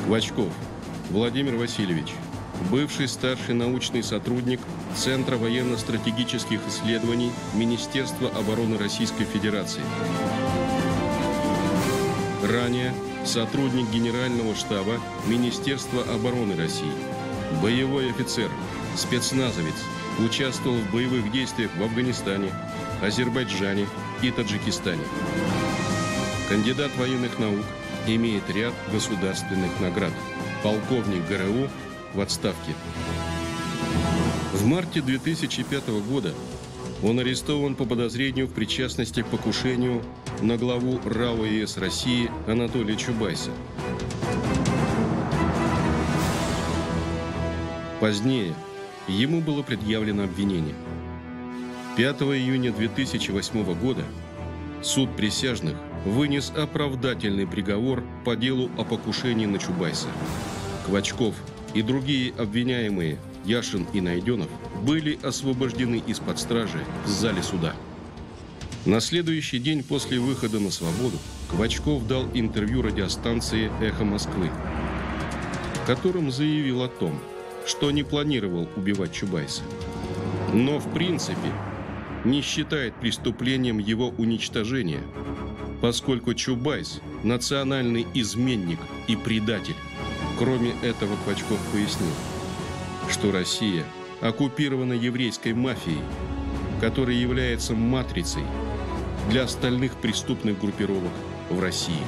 Квачков Владимир Васильевич, бывший старший научный сотрудник Центра военно-стратегических исследований Министерства обороны Российской Федерации. Ранее сотрудник Генерального штаба Министерства обороны России, боевой офицер, спецназовец, участвовал в боевых действиях в Афганистане, Азербайджане и Таджикистане. Кандидат военных наук, имеет ряд государственных наград. Полковник ГРУ в отставке. В марте 2005 года он арестован по подозрению в причастности к покушению на главу РАО ЕС России Анатолия Чубайса. Позднее ему было предъявлено обвинение. 5 июня 2008 года суд присяжных вынес оправдательный приговор по делу о покушении на Чубайса. Квачков и другие обвиняемые Яшин и Найденов были освобождены из-под стражи в зале суда. На следующий день после выхода на свободу Квачков дал интервью радиостанции «Эхо Москвы», в котором заявил о том, что не планировал убивать Чубайса, но в принципе не считает преступлением его уничтожения, поскольку Чубайс – национальный изменник и предатель. Кроме этого, Квачков пояснил, что Россия оккупирована еврейской мафией, которая является матрицей для остальных преступных группировок в России.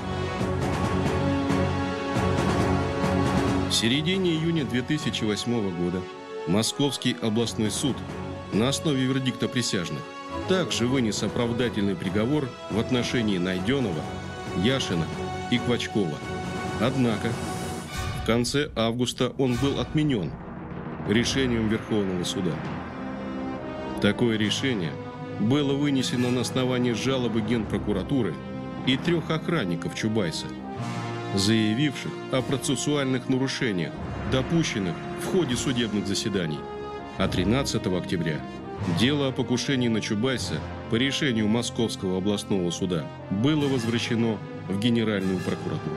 В середине июня 2008 года Московский областной суд на основе вердикта присяжных также вынес оправдательный приговор в отношении Найденова, Яшина и Квачкова. Однако в конце августа он был отменен решением Верховного суда. Такое решение было вынесено на основании жалобы Генпрокуратуры и 3 охранников Чубайса, заявивших о процессуальных нарушениях, допущенных в ходе судебных заседаний. А 13 октября дело о покушении на Чубайса по решению Московского областного суда было возвращено в Генеральную прокуратуру.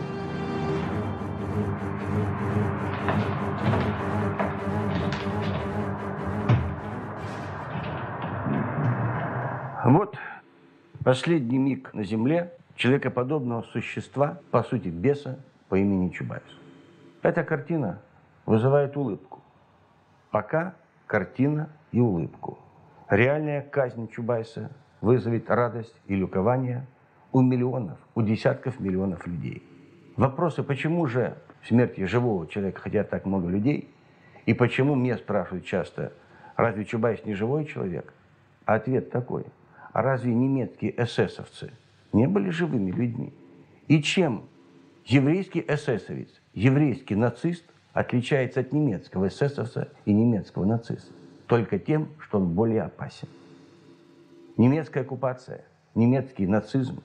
Вот последний миг на земле человекоподобного существа, по сути беса, по имени Чубайс. Эта картина вызывает улыбку. Пока картина и улыбку. Реальная казнь Чубайса вызовет радость и ликование у миллионов, у десятков миллионов людей. Вопросы, почему же в смерти живого человека хотят так много людей, и почему меня спрашивают часто, разве Чубайс не живой человек? А ответ такой, а разве немецкие эсэсовцы не были живыми людьми? И чем еврейский эсэсовец, еврейский нацист отличается от немецкого эсэсовца и немецкого нациста? Только тем, что он более опасен. Немецкая оккупация, немецкий нацизм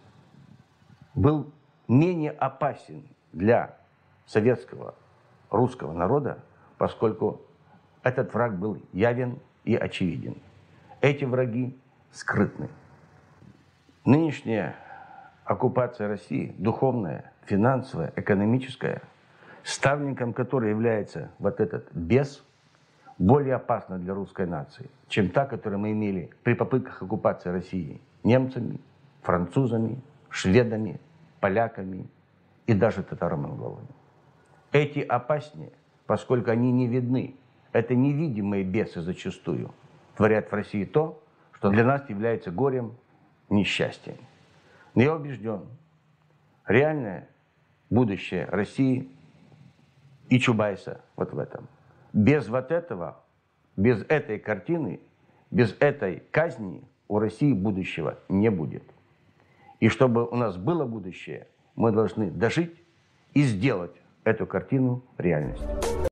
был менее опасен для советского, русского народа, поскольку этот враг был явен и очевиден. Эти враги скрытны. Нынешняя оккупация России, духовная, финансовая, экономическая, ставленником которой является вот этот бес, более опасна для русской нации, чем та, которую мы имели при попытках оккупации России немцами, французами, шведами, поляками и даже татаро-монголами. Эти опаснее, поскольку они не видны. Это невидимые бесы зачастую творят в России то, что для нас является горем, несчастьем. Но я убежден, реальное будущее России и Чубайса вот в этом. Без вот этого, без этой картины, без этой казни у России будущего не будет. И чтобы у нас было будущее, мы должны дожить и сделать эту картину реальностью.